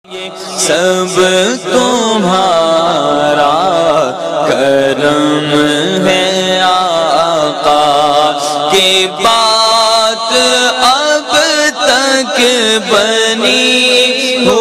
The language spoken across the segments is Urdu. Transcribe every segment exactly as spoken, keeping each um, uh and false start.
سب تمہارا کرم ہے آقا کی بات اب تک بنی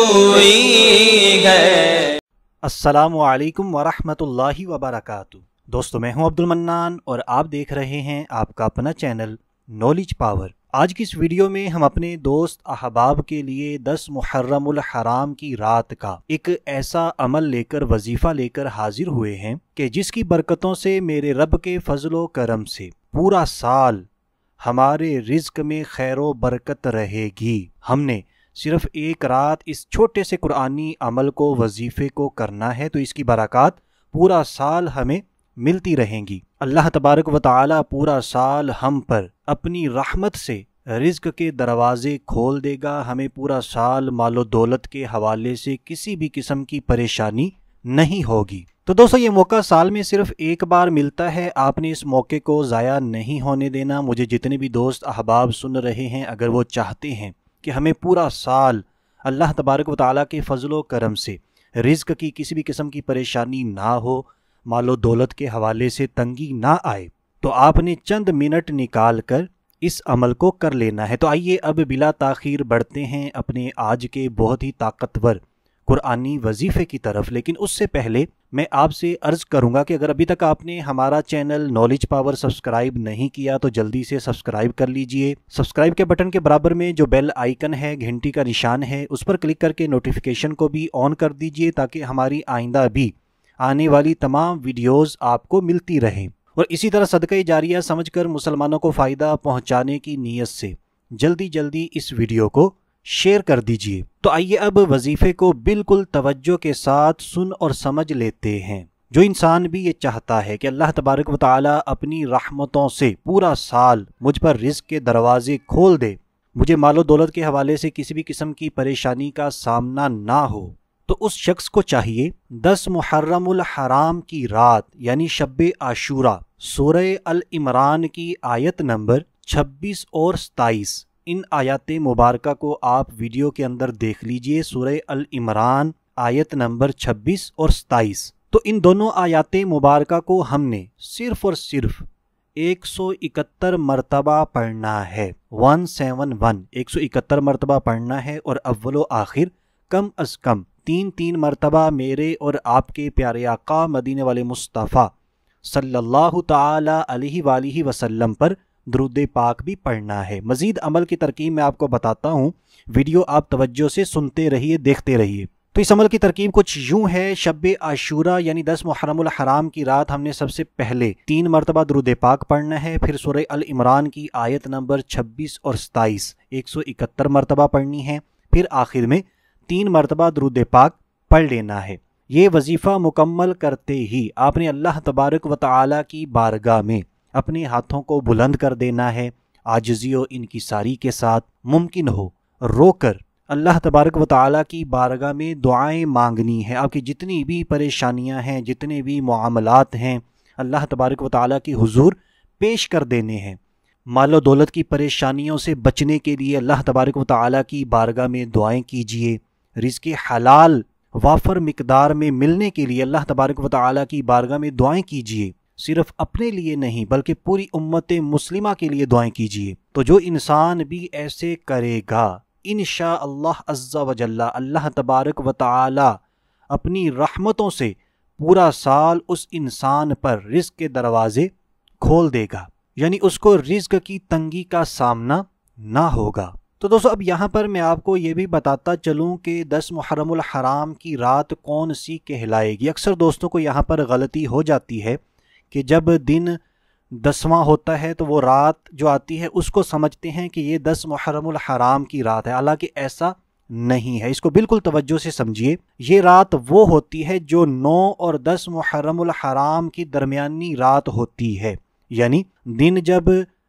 ہوئی ہے۔ السلام علیکم ورحمۃ اللہ وبرکاتہ۔ دوستو میں ہوں عبد المنان اور آپ دیکھ رہے ہیں آپ کا اپنا چینل نالج پاور۔ آج کی اس ویڈیو میں ہم اپنے دوست احباب کے لیے دس محرم الحرام کی رات کا ایک ایسا عمل لے کر وظیفہ لے کر حاضر ہوئے ہیں کہ جس کی برکتوں سے میرے رب کے فضل و کرم سے پورا سال ہمارے رزق میں خیر و برکت رہے گی۔ ہم نے صرف ایک رات اس چھوٹے سے قرآنی عمل کو وظیفے کو کرنا ہے تو اس کی برکات پورا سال ہمیں ملتی رہیں گی۔ اللہ تبارک و تعالی پورا سال ہم پر اپنی رحمت سے رزق کے دروازے کھول دے گا، ہمیں پورا سال مال و دولت کے حوالے سے کسی بھی قسم کی پریشانی نہیں ہوگی۔ تو دوستو یہ موقع سال میں صرف ایک بار ملتا ہے، آپ نے اس موقع کو ضائع نہیں ہونے دینا۔ مجھے جتنے بھی دوست احباب سن رہے ہیں اگر وہ چاہتے ہیں کہ ہمیں پورا سال اللہ تبارک و تعالیٰ کے فضل و کرم سے رزق کی کسی بھی قسم کی پریشانی نہ ہو، مال و دولت کے حوالے سے تنگی نہ آئے، تو آپ نے چند منٹ نکال کر اس عمل کو کر لینا ہے۔ تو آئیے اب بلا تاخیر بڑھتے ہیں اپنے آج کے بہت ہی طاقتور قرآنی وظیفے کی طرف۔ لیکن اس سے پہلے میں آپ سے عرض کروں گا کہ اگر ابھی تک آپ نے ہمارا چینل نالج پاور سبسکرائب نہیں کیا تو جلدی سے سبسکرائب کر لیجئے۔ سبسکرائب کے بٹن کے برابر میں جو بیل آئیکن ہے، گھنٹی کا نشان ہے، اس پر کلک کر کے نوٹیفیکیشن کو بھی آن کر دیجئے تاکہ ہماری آئندہ بھی آنے والی تمام ویڈیوز آپ کو ملتی رہیں۔ اور اسی طرح صدقہ جاریہ سمجھ کر مسلمانوں کو فائدہ پہنچانے کی نیت سے جلدی جلدی اس ویڈیو کو شیئر کر دیجئے۔ تو آئیے اب وظیفے کو بالکل توجہ کے ساتھ سن اور سمجھ لیتے ہیں۔ جو انسان بھی یہ چاہتا ہے کہ اللہ تبارک و تعالی اپنی رحمتوں سے پورا سال مجھ پر رزق کے دروازے کھول دے، مجھے مال و دولت کے حوالے سے کسی بھی قسم کی پریشانی کا سامنا نہ ہو، تو اس شخص کو چاہیے دس محرم الحرام کی رات یعنی شب عاشورہ سورہ العمران کی آیت نمبر چھبیس اور ستائیس، ان آیات مبارکہ کو آپ ویڈیو کے اندر دیکھ لیجئے۔ سورہ العمران آیت نمبر چھبیس اور ستائیس، تو ان دونوں آیات مبارکہ کو ہم نے صرف اور صرف ایک سو اکہتر مرتبہ پڑھنا ہے۔ ون سیون ون ایک سو اکہتر مرتبہ پڑھنا ہے، اور اول و آخر کم از کم تین تین مرتبہ میرے اور آپ کے پیارے آقا مدینے والے مصطفیٰ صلی اللہ تعالی علیہ وآلہ وسلم پر درود پاک بھی پڑھنا ہے۔ مزید عمل کی ترکیب میں آپ کو بتاتا ہوں، ویڈیو آپ توجہ سے سنتے رہیے، دیکھتے رہیے۔ تو اس عمل کی ترکیب کچھ یوں ہے، شب عاشورہ یعنی دس محرم الحرام کی رات ہم نے سب سے پہلے تین مرتبہ درود پاک پڑھنا ہے، پھر سورہ العمران کی آیت نمبر چھبیس اور ستائیس ایک سو اکہتر مرتبہ پڑھنی ہے، پھر آخر میں تین مرتبہ درود پاک پڑھ لینا ہے۔ یہ وظیفہ مکمل کرتے ہی آپ نے اللہ تبارک و تعالی کی بارگاہ میں اپنے ہاتھوں کو بلند کر دینا ہے، عاجزی و انکساری کے ساتھ، ممکن ہو رو کر اللہ تبارک و تعالی کی بارگاہ میں دعائیں مانگنی ہے۔ آپ کی جتنی بھی پریشانیاں ہیں، جتنے بھی معاملات ہیں، اللہ تبارک و تعالی کی حضور پیش کر دینے ہیں۔ مال و دولت کی پریشانیوں سے بچنے کے لیے اللہ تبارک و تعالی کی بارگاہ میں دعائیں کیجیے، رزق حلال وافر مقدار میں ملنے کے لیے اللہ تبارک و تعالی کی بارگاہ میں دعائیں کیجیے، صرف اپنے لیے نہیں بلکہ پوری امت مسلمہ کے لیے دعائیں کیجیے۔ تو جو انسان بھی ایسے کرے گا انشاءاللہ عز و جل، اللہ تبارک و تعالی اپنی رحمتوں سے پورا سال اس انسان پر رزق کے دروازے کھول دے گا، یعنی اس کو رزق کی تنگی کا سامنا نہ ہوگا۔ تو دوستو اب یہاں پر میں آپ کو یہ بھی بتاتا چلوں کہ دس محرم الحرام کی رات کون سی کہلائے گی۔ اکثر دوستوں کو یہاں پر غلطی ہو جاتی ہے کہ جب دن دسواں ہوتا ہے تو وہ رات جو آتی ہے اس کو سمجھتے ہیں کہ یہ دس محرم الحرام کی رات ہے، حالانکہ ایسا نہیں ہے۔ اس کو بالکل توجہ سے سمجھیے، یہ رات وہ ہوتی ہے جو نو اور دس محرم الحرام کی درمیانی رات ہوتی ہے، یعنی دن جب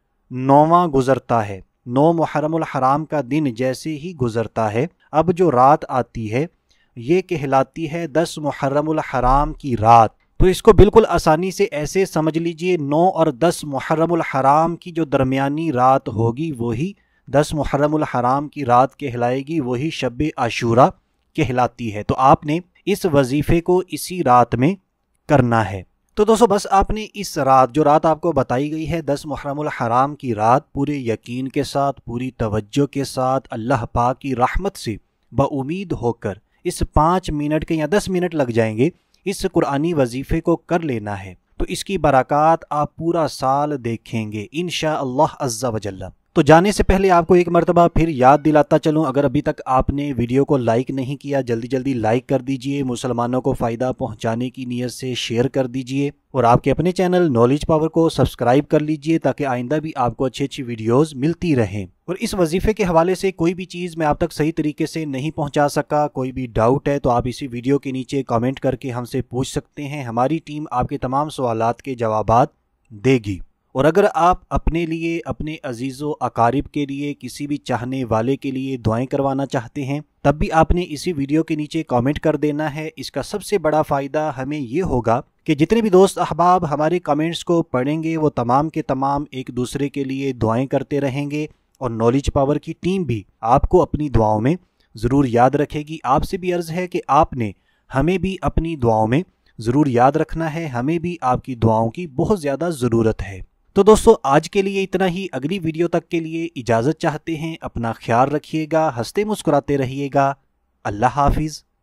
نواں گزرتا ہے، نو محرم الحرام کا دن جیسے ہی گزرتا ہے، اب جو رات آتی ہے یہ کہلاتی ہے دس محرم الحرام کی رات۔ تو اس کو بالکل آسانی سے ایسے سمجھ لیجئے، نو اور دس محرم الحرام کی جو درمیانی رات ہوگی وہی دس محرم الحرام کی رات کہلائے گی، وہی شب عاشورہ कहलाती है। तो आपने इस वजीफे को इसी रात में करना है। तो दोस्तों बस आपने इस रात, जो रात आपको बताई गई है दस मुहर्रमुल हराम की रात, पूरे यकीन के साथ, पूरी तवज्जो के साथ, अल्लाह पाक की रहमत से बाउमीद होकर इस पाँच मिनट के या दस मिनट लग जाएंगे, इस कुरानी वजीफे को कर लेना है। तो इसकी बरक़ात आप पूरा साल देखेंगे इंशाअल्लाह अज़्ज़ा वजल्ला। तो जाने से पहले आपको एक मरतबा फिर याद दिलाता चलूँ, अगर अभी तक आपने वीडियो को लाइक नहीं किया जल्दी जल्दी लाइक कर दीजिए, मुसलमानों को फ़ायदा पहुंचाने की नीयत से शेयर कर दीजिए और आपके अपने चैनल नॉलेज पावर को सब्सक्राइब कर लीजिए ताकि आइंदा भी आपको अच्छी अच्छी वीडियोस मिलती रहें। और इस वजीफे के हवाले से कोई भी चीज़ मैं आप तक सही तरीके से नहीं पहुँचा सका, कोई भी डाउट है तो आप इसी वीडियो के नीचे कॉमेंट करके हमसे पूछ सकते हैं। हमारी टीम आपके तमाम सवालात के जवाबात देगी। और अगर आप अपने लिए, अपने अजीज़ो अकारिब के लिए, किसी भी चाहने वाले के लिए दुआएं करवाना चाहते हैं तब भी आपने इसी वीडियो के नीचे कमेंट कर देना है। इसका सबसे बड़ा फ़ायदा हमें ये होगा कि जितने भी दोस्त अहबाब हमारे कमेंट्स को पढ़ेंगे वो तमाम के तमाम एक दूसरे के लिए दुआएं करते रहेंगे और नॉलेज पावर की टीम भी आपको अपनी दुआओं में ज़रूर याद रखेगी। आपसे भी अर्ज़ है कि आपने हमें भी अपनी दुआओं में ज़रूर याद रखना है, हमें भी आपकी दुआओं की बहुत ज़्यादा ज़रूरत है। तो दोस्तों आज के लिए इतना ही। अगली वीडियो तक के लिए इजाज़त चाहते हैं। अपना ख्याल रखिएगा, हंसते मुस्कुराते रहिएगा। अल्लाह हाफिज़।